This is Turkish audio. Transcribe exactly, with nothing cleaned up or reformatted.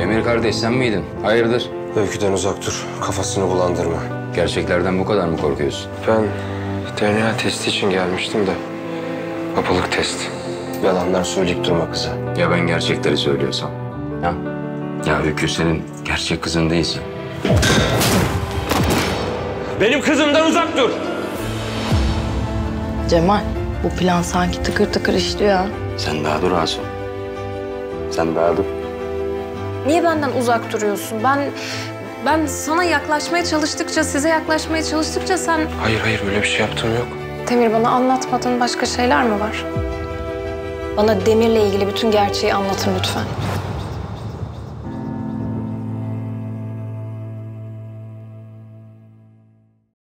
Demir kardeş sen miydin? Hayırdır? Öyküden uzak dur. Kafasını bulandırma. Gerçeklerden bu kadar mı korkuyorsun? Ben D N A testi için gelmiştim de. Babalık testi. Yalanlar söyleyip durma kıza. Ya ben gerçekleri söylüyorsam? Ha? Ya Öykü senin gerçek kızın değilsin. Benim kızımdan uzak dur! Cemal, bu plan sanki tıkır tıkır işliyor ha. Sen daha dur Asu. Sen daha dur. Niye benden uzak duruyorsun? Ben ben sana yaklaşmaya çalıştıkça, size yaklaşmaya çalıştıkça sen... Hayır hayır öyle bir şey yaptığım yok. Demir, bana anlatmadığın başka şeyler mi var? Bana Demir'le ilgili bütün gerçeği anlatın lütfen.